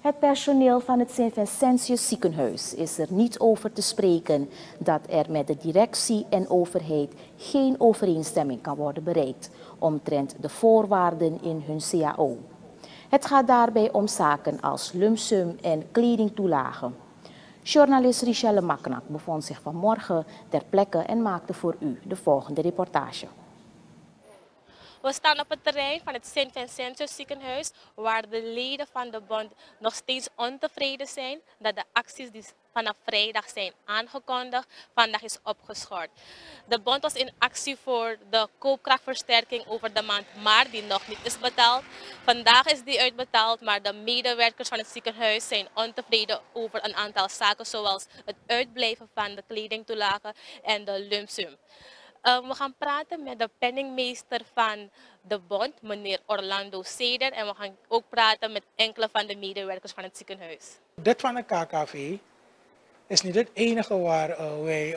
Het personeel van het Sint-Vincentius ziekenhuis is er niet over te spreken dat er met de directie en overheid geen overeenstemming kan worden bereikt omtrent de voorwaarden in hun CAO. Het gaat daarbij om zaken als lumpsum en kledingtoelagen. Journalist Richelle Maknak bevond zich vanmorgen ter plekke en maakte voor u de volgende reportage. We staan op het terrein van het Sint-Vincentius ziekenhuis, waar de leden van de bond nog steeds ontevreden zijn dat de acties die vanaf vrijdag zijn aangekondigd, vandaag is opgeschort. De bond was in actie voor de koopkrachtversterking over de maand maart, die nog niet is betaald. Vandaag is die uitbetaald, maar de medewerkers van het ziekenhuis zijn ontevreden over een aantal zaken, zoals het uitblijven van de kledingtoelagen en de lumpsum. We gaan praten met de penningmeester van de bond, meneer Orlando Seder. En we gaan ook praten met enkele van de medewerkers van het ziekenhuis. Dit van de KKV is niet het enige waar wij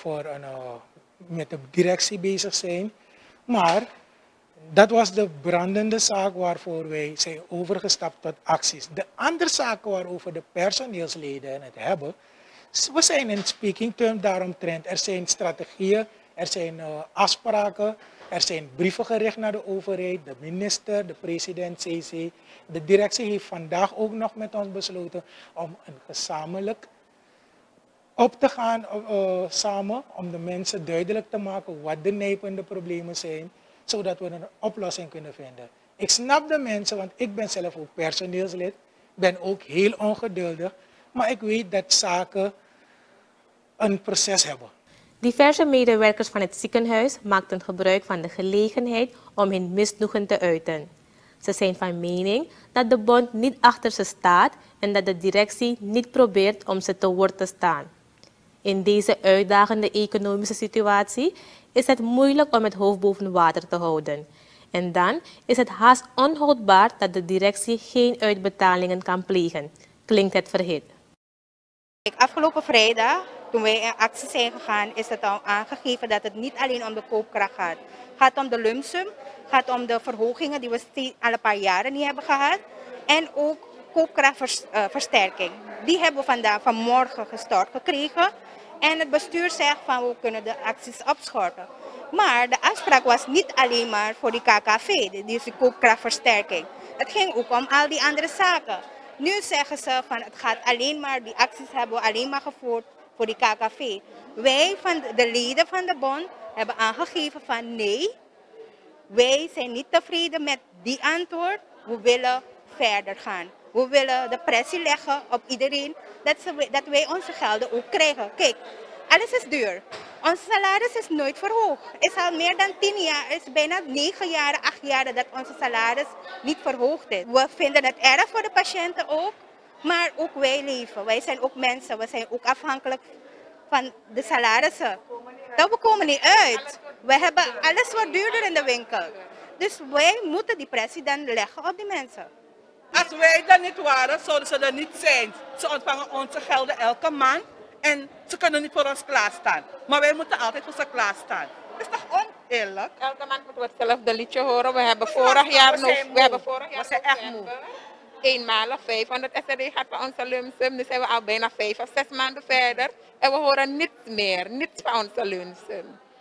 met de directie bezig zijn. Maar dat was de brandende zaak waarvoor wij zijn overgestapt tot acties. De andere zaken waarover de personeelsleden het hebben, we zijn in speaking term daaromtrent. Er zijn strategieën. Er zijn afspraken, er zijn brieven gericht naar de overheid, de minister, de president, CC. De directie heeft vandaag ook nog met ons besloten om een gezamenlijk op te gaan samen, om de mensen duidelijk te maken wat de nijpende problemen zijn, zodat we een oplossing kunnen vinden. Ik snap de mensen, want ik ben zelf ook personeelslid, ben ook heel ongeduldig, maar ik weet dat zaken een proces hebben. Diverse medewerkers van het ziekenhuis maakten gebruik van de gelegenheid om hun misnoegen te uiten. Ze zijn van mening dat de bond niet achter ze staat en dat de directie niet probeert om ze te woord te staan. In deze uitdagende economische situatie is het moeilijk om het hoofd boven water te houden. En dan is het haast onhoudbaar dat de directie geen uitbetalingen kan plegen, klinkt het verhit. Afgelopen vrijdag, toen wij in actie zijn gegaan, is het al aangegeven dat het niet alleen om de koopkracht gaat. Het gaat om de lumpsum, het gaat om de verhogingen die we al een paar jaren niet hebben gehad. En ook koopkrachtversterking. Die hebben we vanmorgen gestort gekregen. En het bestuur zegt van we kunnen de acties opschorten. Maar de afspraak was niet alleen maar voor die KKV, die is de koopkrachtversterking. Het ging ook om al die andere zaken. Nu zeggen ze van het gaat alleen maar, die acties hebben we alleen maar gevoerd voor die KKV. Wij van de leden van de bond hebben aangegeven van nee, wij zijn niet tevreden met die antwoord. We willen verder gaan. We willen de pressie leggen op iedereen dat wij onze gelden ook krijgen. Kijk, alles is duur. Ons salaris is nooit verhoogd. Het is al meer dan 10 jaar, het is bijna 9 jaar, 8 jaar dat onze salaris niet verhoogd is. We vinden het erg voor de patiënten ook, maar ook wij leven. Wij zijn ook mensen, we zijn ook afhankelijk van de salarissen. We komen niet uit. We hebben alles wat duurder in de winkel. Dus wij moeten die pressie dan leggen op die mensen. Als wij er niet waren, zouden ze er niet zijn. Ze ontvangen onze gelden elke maand en ze kunnen niet voor ons klaarstaan. Maar wij moeten altijd voor ze klaarstaan. Dat is toch oneerlijk? Elke maand moeten we hetzelfde liedje horen. We hebben vorig jaar eenmalig 500 SRD gehad voor onze lumpsum. Nu zijn we al bijna 5 of 6 maanden verder. En we horen niets meer, niets van onze lumpsum.